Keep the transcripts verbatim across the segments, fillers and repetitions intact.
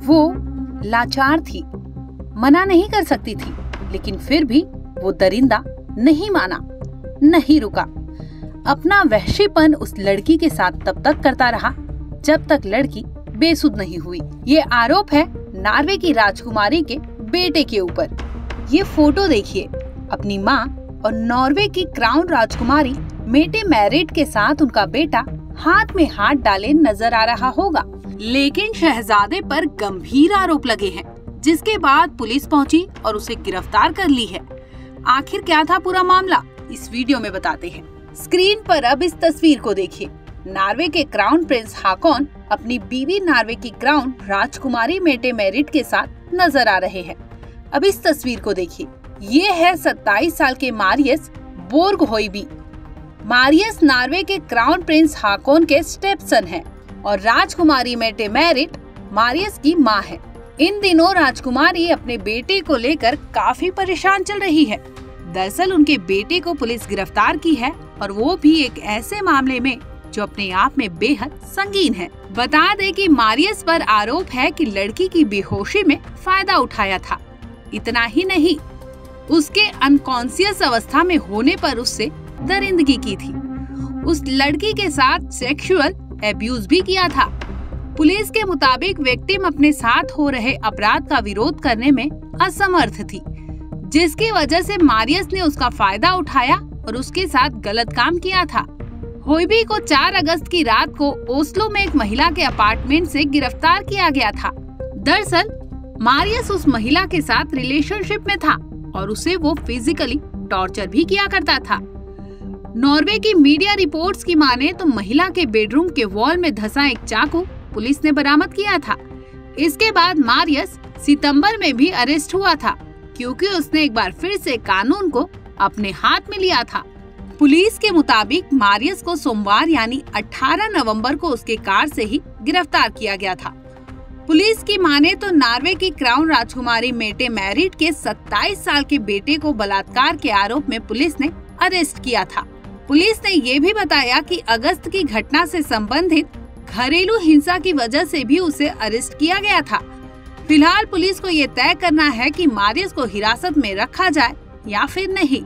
वो लाचार थी, मना नहीं कर सकती थी, लेकिन फिर भी वो दरिंदा नहीं माना, नहीं रुका। अपना वहशीपन उस लड़की के साथ तब तक करता रहा जब तक लड़की बेसुध नहीं हुई। ये आरोप है नॉर्वे की राजकुमारी के बेटे के ऊपर। ये फोटो देखिए, अपनी माँ और नॉर्वे की क्राउन राजकुमारी मेटे मैरिट के साथ उनका बेटा हाथ में हाथ डाले नजर आ रहा होगा। लेकिन शहजादे पर गंभीर आरोप लगे हैं, जिसके बाद पुलिस पहुंची और उसे गिरफ्तार कर ली है। आखिर क्या था पूरा मामला, इस वीडियो में बताते हैं। स्क्रीन पर अब इस तस्वीर को देखिए। नॉर्वे के क्राउन प्रिंस हाकॉन अपनी बीवी नॉर्वे की क्राउन राजकुमारी मेटे मैरिट के साथ नजर आ रहे हैं। अब इस तस्वीर को देखिए। ये है सत्ताईस साल के Marius Borg Hoiby. Marius Norway के क्राउन प्रिंस हाकॉन के स्टेपसन हैं और राजकुमारी मेटे मैरिट मारियस की मां है। इन दिनों राजकुमारी अपने बेटे को लेकर काफी परेशान चल रही है। दरअसल उनके बेटे को पुलिस गिरफ्तार की है और वो भी एक ऐसे मामले में जो अपने आप में बेहद संगीन है। बता दें कि मारियस पर आरोप है कि लड़की की बेहोशी में फायदा उठाया था। इतना ही नहीं, उसके अनकॉन्शियस अवस्था में होने पर उससे दरिंदगी की थी। उस लड़की के साथ सेक्सुअल एब्यूज भी किया था। पुलिस के मुताबिक विक्टिम अपने साथ हो रहे अपराध का विरोध करने में असमर्थ थी, जिसकी वजह से मारियस ने उसका फायदा उठाया और उसके साथ गलत काम किया था। होइबी को चार अगस्त की रात को ओस्लो में एक महिला के अपार्टमेंट से गिरफ्तार किया गया था। दरअसल मारियस उस महिला के साथ रिलेशनशिप में था और उसे वो फिजिकली टॉर्चर भी किया करता था। नॉर्वे की मीडिया रिपोर्ट्स की माने तो महिला के बेडरूम के वॉल में धंसा एक चाकू पुलिस ने बरामद किया था। इसके बाद मारियस सितंबर में भी अरेस्ट हुआ था, क्योंकि उसने एक बार फिर से कानून को अपने हाथ में लिया था। पुलिस के मुताबिक मारियस को सोमवार यानी अठारह नवंबर को उसके कार से ही गिरफ्तार किया गया था। पुलिस की माने तो नॉर्वे की क्राउन राजकुमारी मेटे मैरिट के सत्ताईस साल के बेटे को बलात्कार के आरोप में पुलिस ने अरेस्ट किया था। पुलिस ने ये भी बताया कि अगस्त की घटना से संबंधित घरेलू हिंसा की वजह से भी उसे अरेस्ट किया गया था। फिलहाल पुलिस को ये तय करना है कि मारियस को हिरासत में रखा जाए या फिर नहीं।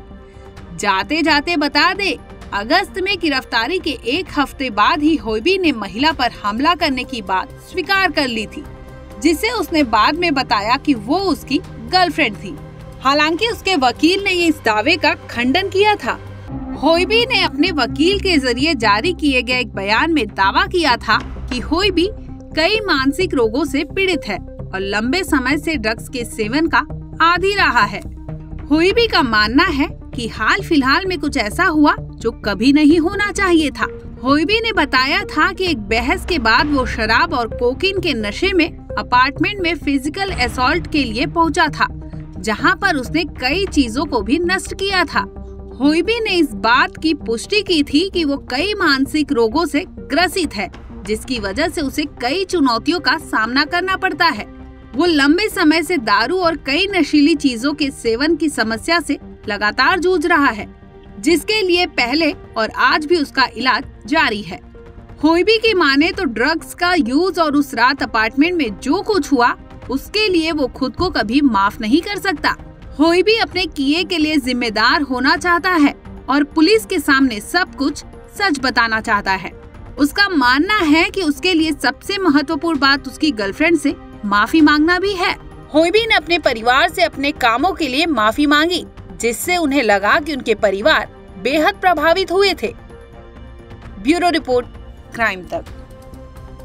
जाते जाते बता दे, अगस्त में गिरफ्तारी के एक हफ्ते बाद ही होइबी ने महिला पर हमला करने की बात स्वीकार कर ली थी, जिसे उसने बाद में बताया कि वो उसकी गर्लफ्रेंड थी। हालांकि उसके वकील ने इस दावे का खंडन किया था। होइबी ने अपने वकील के जरिए जारी किए गए एक बयान में दावा किया था कि होइबी कई मानसिक रोगों से पीड़ित है और लंबे समय से ड्रग्स के सेवन का आदी रहा है। होइबी का मानना है कि हाल फिलहाल में कुछ ऐसा हुआ जो कभी नहीं होना चाहिए था। होइबी ने बताया था कि एक बहस के बाद वो शराब और कोकीन के नशे में अपार्टमेंट में फिजिकल असॉल्ट के लिए पहुंचा था, जहां पर उसने कई चीजों को भी नष्ट किया था। होइबी ने इस बात की पुष्टि की थी कि वो कई मानसिक रोगों से ग्रसित है, जिसकी वजह से उसे कई चुनौतियों का सामना करना पड़ता है। वो लंबे समय से दारू और कई नशीली चीजों के सेवन की समस्या से लगातार जूझ रहा है, जिसके लिए पहले और आज भी उसका इलाज जारी है। होइबी की माने तो ड्रग्स का यूज और उस रात अपार्टमेंट में जो कुछ हुआ उसके लिए वो खुद को कभी माफ नहीं कर सकता। होइबी अपने किए के लिए जिम्मेदार होना चाहता है और पुलिस के सामने सब कुछ सच बताना चाहता है। उसका मानना है कि उसके लिए सबसे महत्वपूर्ण बात उसकी गर्लफ्रेंड से माफी मांगना भी है। होइबी ने अपने परिवार से अपने कामों के लिए माफी मांगी, जिससे उन्हें लगा कि उनके परिवार बेहद प्रभावित हुए थे। ब्यूरो रिपोर्ट, क्राइम तक।